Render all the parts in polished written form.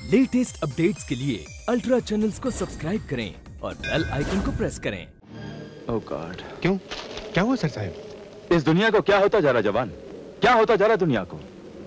Latest updates के लिए ultra channels को सब्सक्राइब करें और बेल आइकन को प्रेस करें। ओह गॉड, क्यों? क्या हुआ सर साहब? इस दुनिया को क्या होता जा रहा जवान? क्या होता जा रहा दुनिया को?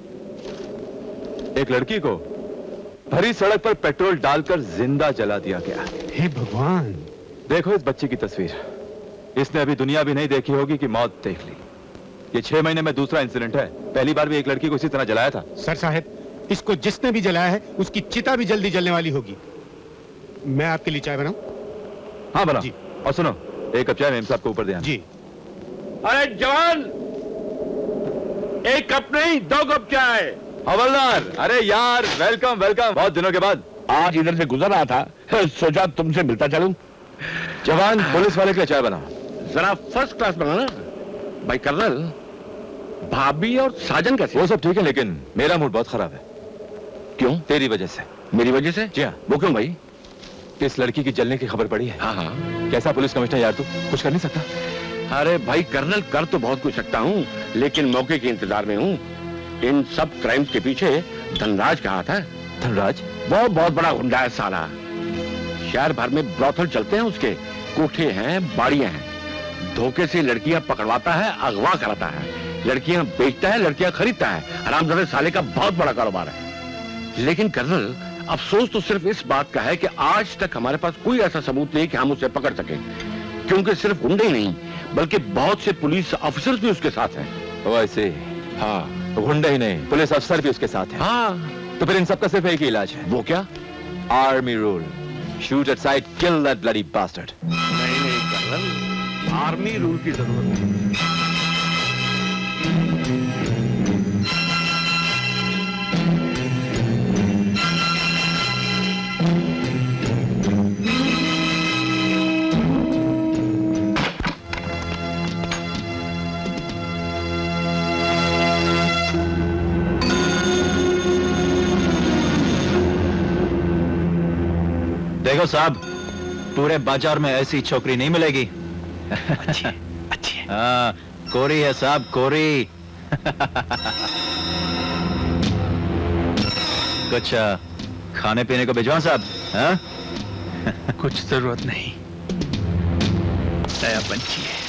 एक लड़की को भरी सड़क पर पेट्रोल डालकर जिंदा जला दिया गया। हे भगवान! देखो इस बच्ची की तस्वीर। इसने अभी दुनिया भी नहीं देखी होगी कि मौत देख ली। ये 6 महीने में दूसरा इंसिडेंट है। पहली बार भी एक लड़की को इसी तरह जलाया था। सर साहब, इसको जिसने भी जलाया है उसकी चिता भी जल्दी जलने वाली होगी। मैं आपके लिए चाय बनाऊं? हाँ बना। जी। और सुनो, एक कप चाय मेम साहब को ऊपर दे। जी। अरे जवान, एक कप नहीं 2 कप चाय। हवलदार, अरे यार वेलकम वेलकम, बहुत दिनों के बाद। आज इधर से गुजर रहा था, सोचा तुमसे मिलता चलूं। जवान, पुलिस वाले के लिए चाय बनाओ। जरा फर्स्ट क्लास बनाना। भाई कर्नल, भाभी और साजन कैसे? वो सब ठीक है, लेकिन मेरा मूड बहुत खराब है। क्यों? तेरी वजह से। मेरी वजह से? जी हाँ। वो क्यों भाई? इस लड़की की जलने की खबर पड़ी है। हाँ हाँ। कैसा पुलिस कमिश्नर यार, तू कुछ कर नहीं सकता? अरे भाई कर्नल, कर तो बहुत कुछ सकता हूँ, लेकिन मौके के इंतजार में हूँ। इन सब क्राइम्स के पीछे धनराज कहा था। धनराज? वो बहुत बड़ा गुंडा है साला। शहर भर में ब्रॉथल चलते हैं उसके, कोठे हैं, बाड़ियां हैं। धोखे से लड़कियां पकड़वाता है, अगवा कराता है, लड़कियां बेचता है, लड़कियां खरीदता है। हरामजादे साले का बहुत बड़ा कारोबार है। लेकिन कर्नल, अफसोस तो सिर्फ इस बात का है कि आज तक हमारे पास कोई ऐसा सबूत नहीं कि हम उसे पकड़ सकें, क्योंकि सिर्फ गुंडे ही नहीं बल्कि बहुत से पुलिस ऑफिसर्स भी उसके साथ हैं। वैसे? हाँ। गुंडे ही नहीं, पुलिस अफसर भी उसके साथ हैं। हाँ। तो फिर इन सबका सिर्फ एक ही इलाज है। वो क्या? Army rule, shoot at sight, kill that bloody bastard. नहीं कर्नल, आर्मी रूल की जरूरत नहीं। देखो साहब, पूरे बाजार में ऐसी छोकरी नहीं मिलेगी। अच्छी। हाँ, कोरी है साहब, कोरी। कुछ खाने पीने को भिजवाऊं साहब? हाँ? कुछ जरूरत नहीं, दया पंछी है।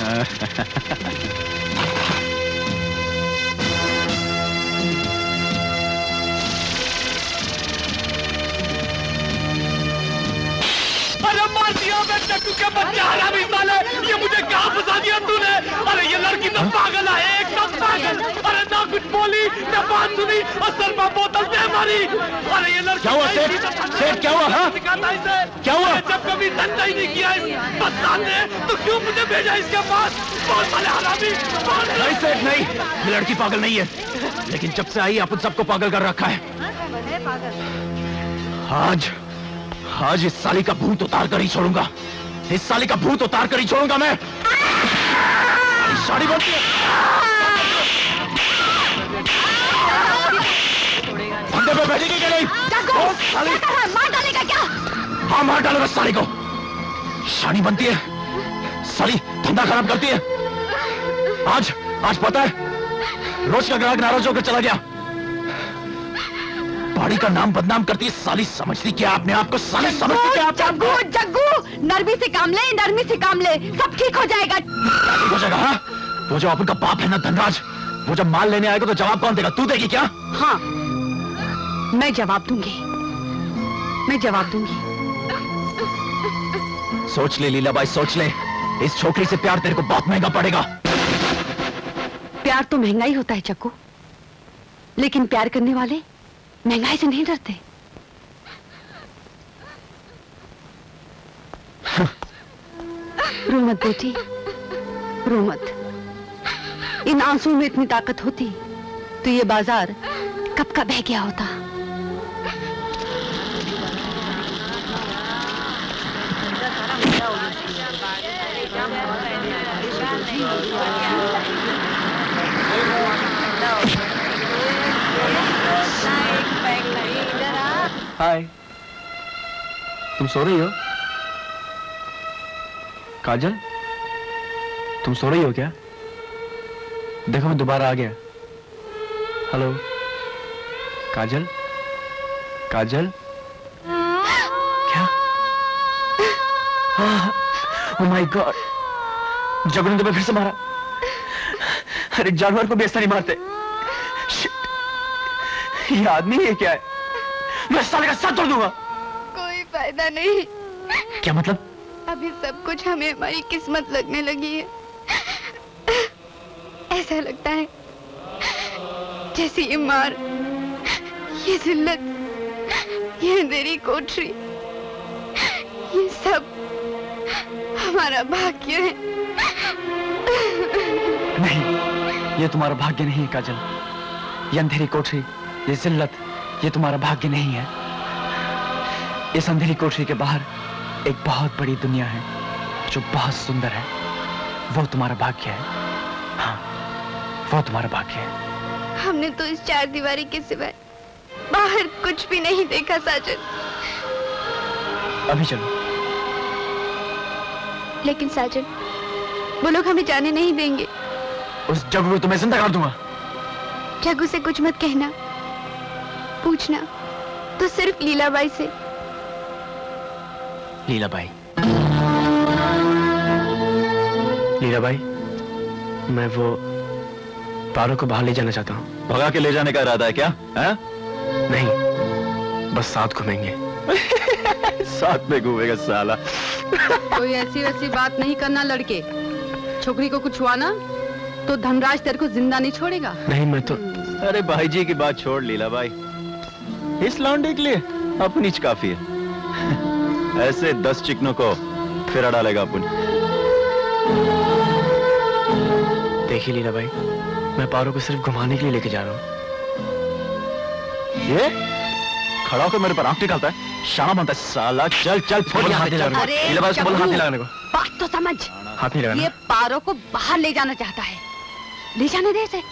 अरे मार दिया मैं टट्टू के बच्चे, हरामी साले, ये मुझे कहाँ फंसा दिया तूने? अरे ये लड़की तो पागल है, एकदम पागल। अरे ना कुछ बोली, ना बात सुनी, और सर में बोतल से मारी। अरे ये लड़की क्या हुआ सेठ? सेठ क्या हुआ? हाँ? क्या हुआ? जब कभी धंधा ही नहीं किया इस बदनाम ने, तो क्यों मुझे भेजा इसके पास? बहुत साले हरामी। नहीं सेठ नहीं, ये लड़की पागल नहीं है, लेकिन जब से आई अपन सबको पागल कर रखा है। आज इस साली का भूत उतार कर ही छोड़ूंगा। इस साली का भूत उतार कर ही छोड़ूंगा मैं। साड़ी बोलती है, फंदे पे बैठेगी क्या नहीं? साली मार डालेगा क्या? हाँ मार डालूंगा साली को। शानी बनती है साली, धंधा खराब करती है। आज पता है, रोज का ग्राहक नाराज होकर चला गया। बाड़ी का नाम बदनाम करती है साली। समझती क्या अपने आप को? साली समझती क्या अपने आप को? जग्गू, नरमी से काम ले, नरमी से काम ले, सब ठीक हो जाएगा। ठीक हो जाएगा? हाँ, वो जो अपन का बाप है ना धनराज, वो जब माल लेने आएगा तो जवाब कौन देगा? तू देगी क्या? हाँ, मैं जवाब दूंगी। सोच ले लीलाबाई, सोच ले। इस छोकरी से प्यार तेरे को बहुत महंगा पड़ेगा। प्यार तो महंगा ही होता है चक्कू, लेकिन प्यार करने वाले महंगाई से नहीं डरते। रो मत बेटी, रो मत। इन आंसुओं में इतनी ताकत होती तो ये बाजार कब का बह गया होता। हाय, तुम सो रही हो? काजल, तुम सो रही हो क्या? देखो मैं दोबारा आ गया। हेलो काजल, काजल, क्या? ओह माय गॉड, जगनू ने तुम्हें फिर से मारा। अरे जानवर को भी ऐसा नहीं मारते। Shit. ये आदमी है क्या है? मैं साले का सर तोड़ दूंगा। कोई फायदा नहीं। क्या मतलब? अभी सब कुछ हमें हमारी किस्मत लगने लगी है। ऐसा लगता है जैसे ये मार, ये जिल्लत, ये अंधेरी कोठरी, ये सब हमारा भाग्य है। नहीं, ये तुम्हारा भाग्य नहीं है काजल। ये अंधेरी कोठरी, ये जिल्लत, ये तुम्हारा भाग्य नहीं है। इस अंधेरी कोठरी के बाहर एक बहुत बड़ी दुनिया है जो बहुत सुंदर है। वो तुम्हारा भाग्य है। हाँ, वो तुम्हारा भाग्य है। हमने तो इस चार दीवारी के सिवाय बाहर कुछ भी नहीं देखा साजन। अभी चलो। लेकिन साजन, वो लोग हमें जाने नहीं देंगे। उस जग्गू को तो मैं जिंदा कर दूंगा। जग्गू से कुछ मत कहना, पूछना तो सिर्फ लीलाबाई से। लीलाबाई, लीलाबाई, मैं वो पारो को बाहर ले जाना चाहता हूँ। भगा के ले जाने का इरादा है क्या? है? नहीं, बस साथ घूमेंगे। साथ में घूमेगा साला। कोई ऐसी वैसी बात नहीं करना लड़के। छोकरी को कुछ हुआ ना तो धनराज तेरे को जिंदा नहीं छोड़ेगा। नहीं, मैं तो अरे भाई जी की बात छोड़ लीला भाई, इस लौंडे के लिए अपनी च काफी है। ऐसे 10 चिकनों को फिर डालेगा अपन। देखिए लीला भाई, मैं पारो को सिर्फ घुमाने के लिए लेके जा रहा हूँ। ये खड़ा होकर मेरे पर आंख निकालता है, शाना बनता है साला। चल चल, बोल हाथ नहीं लगाने को। लीला भाई, बोल हाथ नहीं लगाने को। बात तो समझ। हाथ नहीं लगाना। ये पारो को बाहर ले जाना चाहता है, ले जाने दे इसे।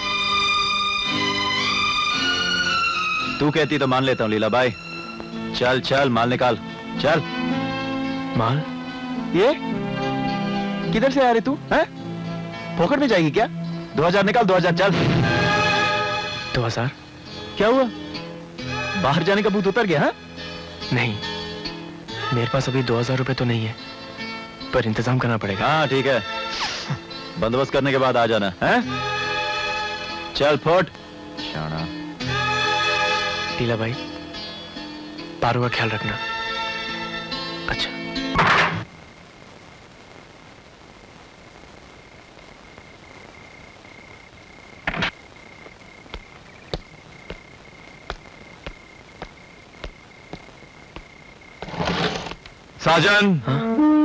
तू कहती तो मान लेता हूँ लीला भाई। चल चल, माल निकाल, चल। माल? ये किधर से आ रही तू? है पॉकेट में जाएगी क्या? 2000 निकाल, 2000 चल। 2000? क्या हुआ? बाहर जाने का भूत उतर गया? है? नहीं, मेरे पास अभी 2000 रुपए तो नहीं है, पर इंतजाम करना पड़ेगा। हाँ ठीक है, बंदोबस्त करने के बाद आ जाना है। चल फोट शाना। लीला भाई, पारो का ख्याल रखना। अच्छा। साजन। हाँ?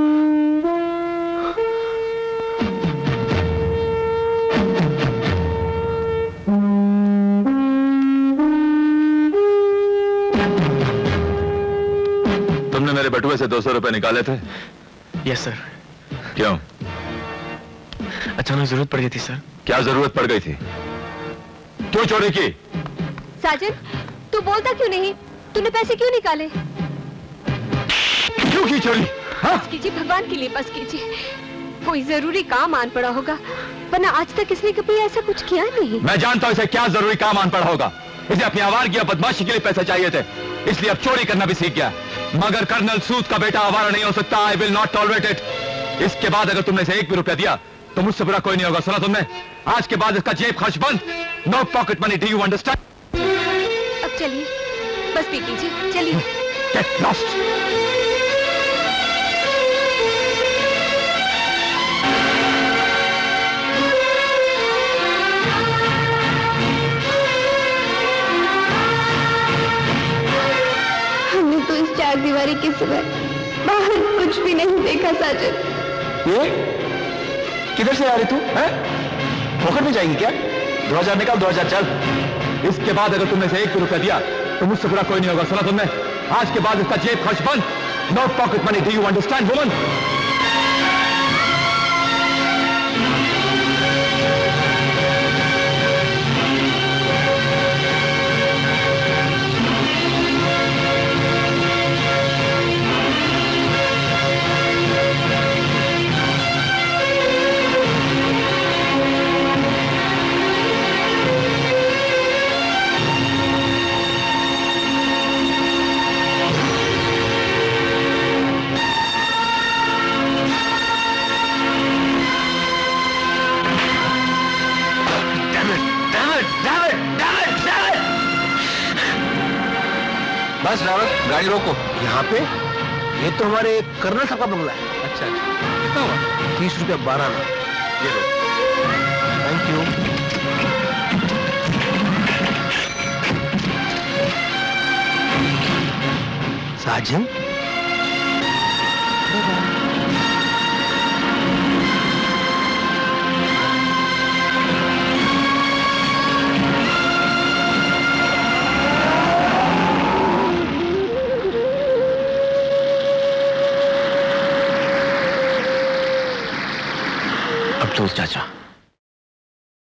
तुमने मेरे बटुए से 200 रुपए निकाले थे? Yes sir. क्यों? अचानक जरूरत पड़ गई थी सर। क्या जरूरत पड़ गई थी? क्यों चोरी की? साजन, तू बोलता क्यों नहीं? तूने पैसे क्यों निकाले? क्यों की चोरी? हाँ? बस कीजिए, भगवान के लिए बस कीजिए। कोई जरूरी काम आन पड़ा होगा, वरना आज तक इसने कभी ऐसा कुछ किया नहीं। मैं जानता हूं इसे क्या जरूरी काम आन पड़ा होगा। इसे अपनी आवारगी और बदमाशी के लिए पैसे चाहिए थे, इसलिए अब चोरी करना भी सीख गया। मगर कर्नल सूद का बेटा आवारा नहीं हो सकता। I will not tolerate it. इसके बाद अगर तुमने इसे 1 भी रुपया दिया तो मुझसे बुरा कोई नहीं होगा। सुना तुमने? आज के बाद इसका जेब खर्च बंद। No pocket money, do you understand? अब चलिए, बस पी कीजिए, चलिए। Get lost. हमने तो इस चार दीवारी के सिवाय बाहर कुछ भी नहीं देखा साजन। ये किधर से आ रही तू? है पॉकेट में जाएगी क्या? 2000 निकाल, 2000 चल। इसके बाद अगर तुमने इसे 1 भी रुपया दिया तो मुझसे बुरा कोई नहीं होगा। सुना तुमने? आज के बाद इसका जेब खर्च बंद। No pocket money, do you understand woman? Bus driver, गाड़ी रोको। यहाँ पे? ये तो हमारे कर्नल साहब का बंगला है। अच्छा अच्छा, कितना हुआ? 30 रुपया 12 आना। ये लो। Thank you. साजन,